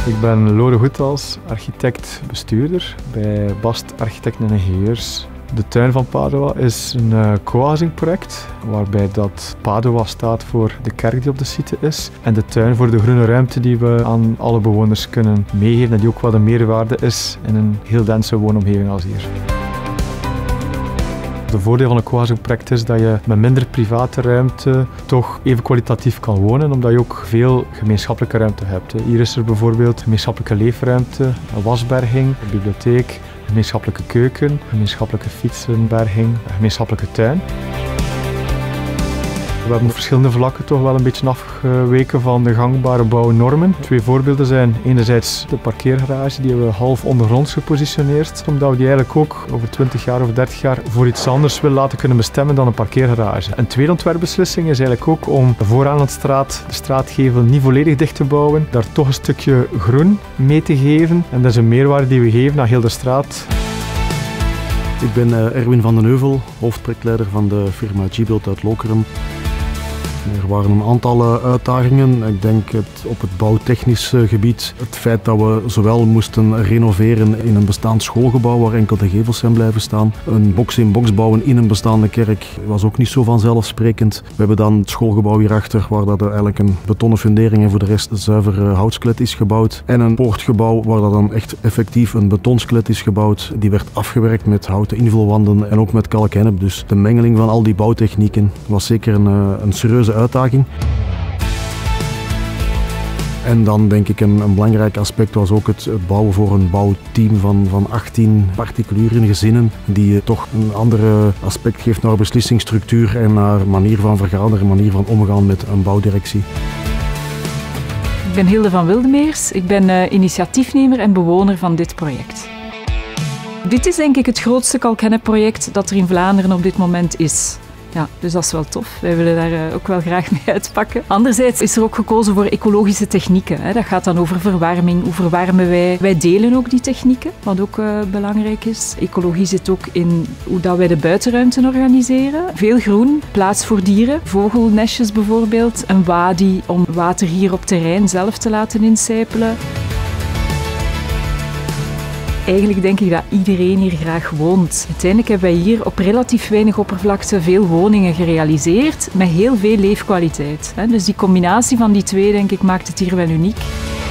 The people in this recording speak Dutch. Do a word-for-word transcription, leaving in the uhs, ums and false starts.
Ik ben Lode Goethals, architect-bestuurder bij Bast Architecten en Ingenieurs. De tuin van Padua is een uh, co-housing-project waarbij dat Padua staat voor de kerk die op de site is en de tuin voor de groene ruimte die we aan alle bewoners kunnen meegeven en die ook wel de meerwaarde is in een heel dense woonomgeving als hier. De voordeel van een co-housing-project is dat je met minder private ruimte toch even kwalitatief kan wonen, omdat je ook veel gemeenschappelijke ruimte hebt. Hier is er bijvoorbeeld gemeenschappelijke leefruimte, een wasberging, een bibliotheek, een gemeenschappelijke keuken, een gemeenschappelijke fietsenberging, een gemeenschappelijke tuin. We hebben op verschillende vlakken toch wel een beetje afgeweken van de gangbare bouwnormen. Twee voorbeelden zijn enerzijds de parkeergarage, die we half ondergronds gepositioneerd, omdat we die eigenlijk ook over twintig jaar of dertig jaar voor iets anders willen laten kunnen bestemmen dan een parkeergarage. Een tweede ontwerpbeslissing is eigenlijk ook om vooraan het straat, de straatgevel niet volledig dicht te bouwen, daar toch een stukje groen mee te geven. En dat is een meerwaarde die we geven aan heel de straat. Ik ben Erwin van den Heuvel, hoofdprojectleider van de firma G-Build uit Lokeren. Er waren een aantal uitdagingen. Ik denk het, op het bouwtechnisch gebied. Het feit dat we zowel moesten renoveren in een bestaand schoolgebouw waar enkel de gevels zijn blijven staan. Een box-in-box bouwen in een bestaande kerk was ook niet zo vanzelfsprekend. We hebben dan het schoolgebouw hierachter waar dat eigenlijk een betonnen fundering en voor de rest een zuiver houtskelet is gebouwd. En een poortgebouw waar dat dan echt effectief een betonskelet is gebouwd. Die werd afgewerkt met houten invulwanden en ook met kalk-hennep. Dus de mengeling van al die bouwtechnieken was zeker een, een serieuze uitdaging. En dan denk ik een, een belangrijk aspect was ook het, het bouwen voor een bouwteam van, van achttien particuliere gezinnen die toch een ander aspect geeft naar beslissingsstructuur en naar manier van vergaderen, manier van omgaan met een bouwdirectie. Ik ben Hilde van Wildemeers, ik ben uh, initiatiefnemer en bewoner van dit project. Dit is denk ik het grootste kalk-hennep-project dat er in Vlaanderen op dit moment is. Ja, dus dat is wel tof. Wij willen daar uh, ook wel graag mee uitpakken. Anderzijds is er ook gekozen voor ecologische technieken. Hè. Dat gaat dan over verwarming. Hoe verwarmen wij? Wij delen ook die technieken, wat ook uh, belangrijk is. Ecologie zit ook in hoe dat wij de buitenruimte organiseren. Veel groen, plaats voor dieren, vogelnestjes bijvoorbeeld. Een wadi om water hier op terrein zelf te laten incijpelen. Eigenlijk denk ik dat iedereen hier graag woont. Uiteindelijk hebben wij hier op relatief weinig oppervlakte veel woningen gerealiseerd met heel veel leefkwaliteit. Dus die combinatie van die twee, denk ik, maakt het hier wel uniek.